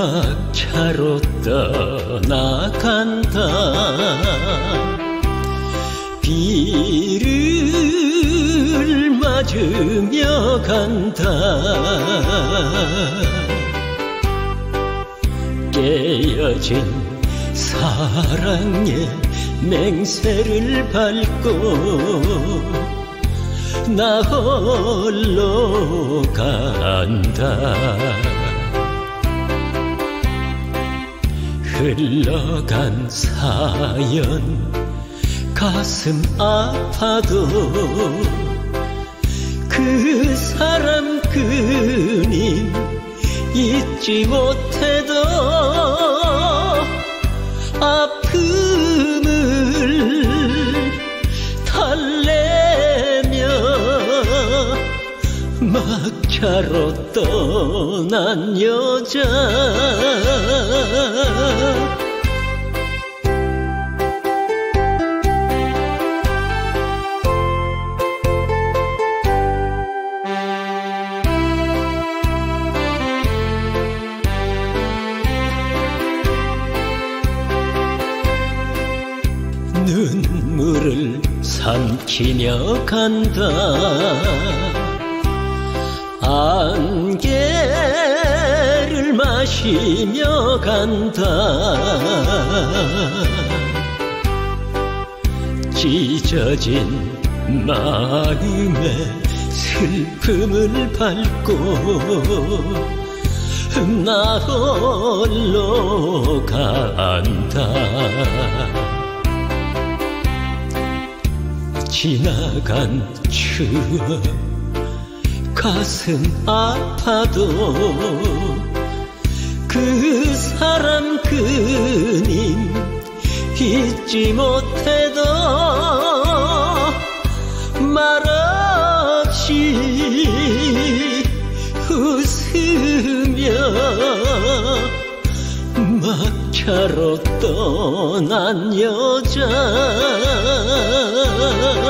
막차로 떠나간다. 비를 맞으며 간다. 깨어진 사랑의 맹세를 밟고 나 홀로 간다. 흘러간 사연 가슴 아파도 그 사람 그님 잊지 못해도 아픔을 달래며 막차로 떠난 여자. 눈물을 삼키며 간다. 안개를 마시며 간다. 찢어진 마음에 슬픔을 밟고 나 홀로 간다. 지나간 추억 가슴 아파도 그 사람 그님 잊지 못해도 말없이 웃으며 막차로 떠난 여자.